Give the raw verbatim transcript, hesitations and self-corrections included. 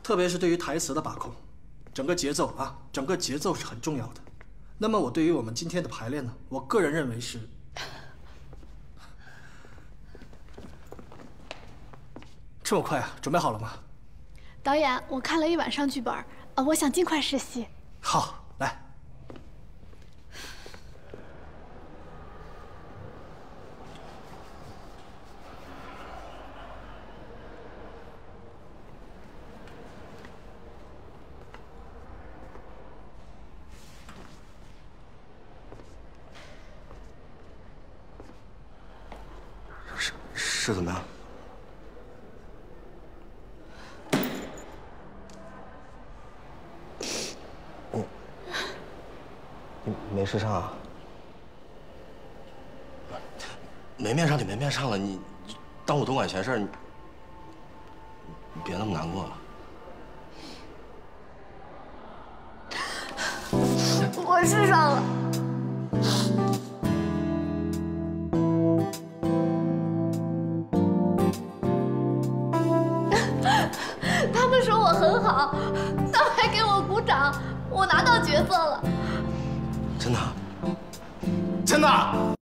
特别是对于台词的把控，整个节奏啊，整个节奏是很重要的。那么我对于我们今天的排练呢，我个人认为是。 这么快啊？准备好了吗？ 导演，我看了一晚上剧本，呃，我想尽快试戏。 好，来。 是是怎么样？ 你没试上啊？没面上就没面上了，你当我多管闲事，你你别那么难过了。 我试上了。他们说我很好，他们还给我鼓掌，我拿到角色了。 真的？真的？